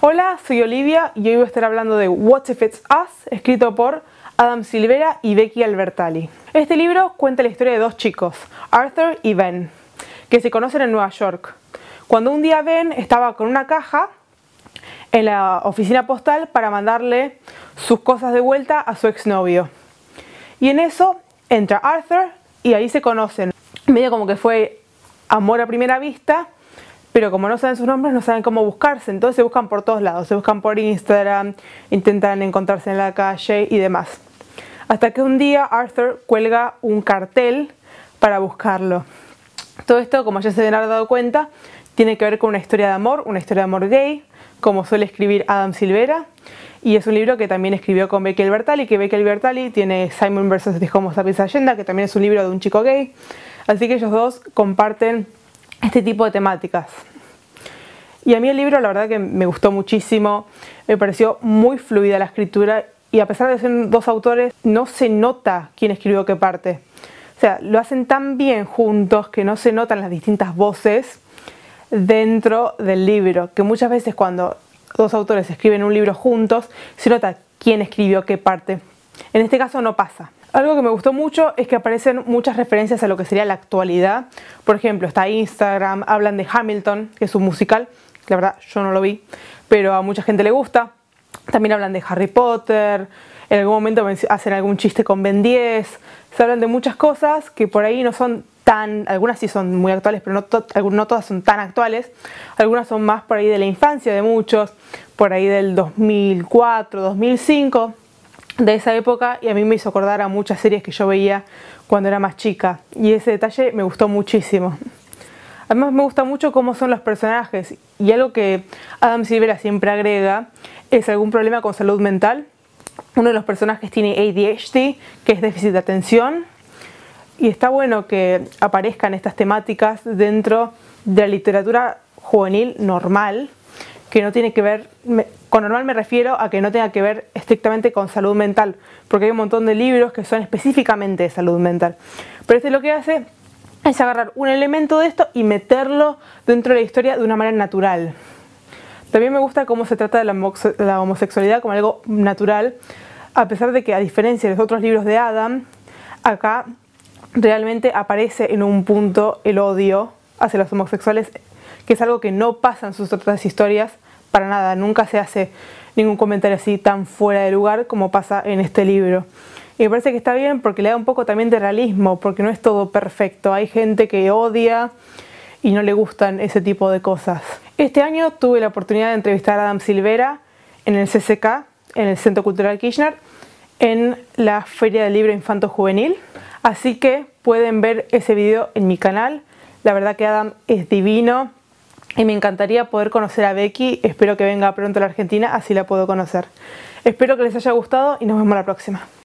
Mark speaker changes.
Speaker 1: Hola, soy Olivia y hoy voy a estar hablando de What If It's Us, escrito por Adam Silvera y Becky Albertalli. Este libro cuenta la historia de dos chicos, Arthur y Ben, que se conocen en Nueva York. Cuando un día Ben estaba con una caja en la oficina postal para mandarle sus cosas de vuelta a su exnovio. Y en eso entra Arthur y ahí se conocen. Medio como que fue amor a primera vista, pero como no saben sus nombres, no saben cómo buscarse. Entonces se buscan por todos lados. Se buscan por Instagram, intentan encontrarse en la calle y demás. Hasta que un día Arthur cuelga un cartel para buscarlo. Todo esto, como ya se deben haber dado cuenta, tiene que ver con una historia de amor gay, como suele escribir Adam Silvera. Y es un libro que también escribió con Becky Albertalli, que Becky Albertalli tiene Simon vs. The Homo Sapiens Agenda, que también es un libro de un chico gay. Así que ellos dos comparten este tipo de temáticas. Y a mí el libro la verdad que me gustó muchísimo, me pareció muy fluida la escritura y a pesar de ser dos autores no se nota quién escribió qué parte. O sea, lo hacen tan bien juntos que no se notan las distintas voces dentro del libro, que muchas veces cuando dos autores escriben un libro juntos se nota quién escribió qué parte. En este caso no pasa. Algo que me gustó mucho es que aparecen muchas referencias a lo que sería la actualidad. Por ejemplo, está Instagram, hablan de Hamilton, que es un musical. La verdad, yo no lo vi, pero a mucha gente le gusta. También hablan de Harry Potter. En algún momento hacen algún chiste con Ben 10. Se hablan de muchas cosas que por ahí no son tan... Algunas sí son muy actuales, pero no todas son tan actuales. Algunas son más por ahí de la infancia de muchos. Por ahí del 2004, 2005... de esa época, y a mí me hizo acordar a muchas series que yo veía cuando era más chica y ese detalle me gustó muchísimo. Además me gusta mucho cómo son los personajes y algo que Adam Silvera siempre agrega es algún problema con salud mental. Uno de los personajes tiene ADHD, que es déficit de atención, y está bueno que aparezcan estas temáticas dentro de la literatura juvenil normal, que no tiene que ver, con normal me refiero a que no tenga que ver estrictamente con salud mental, porque hay un montón de libros que son específicamente de salud mental. Pero este lo que hace es agarrar un elemento de esto y meterlo dentro de la historia de una manera natural. También me gusta cómo se trata de la homosexualidad como algo natural, a pesar de que a diferencia de los otros libros de Adam, acá realmente aparece en un punto el odio hacia los homosexuales, que es algo que no pasa en sus otras historias para nada, nunca se hace ningún comentario así tan fuera de lugar como pasa en este libro. Y me parece que está bien porque le da un poco también de realismo, porque no es todo perfecto, hay gente que odia y no le gustan ese tipo de cosas. Este año tuve la oportunidad de entrevistar a Adam Silvera en el CCK, en el Centro Cultural Kirchner, en la Feria del Libro Infanto Juvenil, así que pueden ver ese video en mi canal. La verdad que Adam es divino y me encantaría poder conocer a Becky. Espero que venga pronto a la Argentina, así la puedo conocer. Espero que les haya gustado y nos vemos la próxima.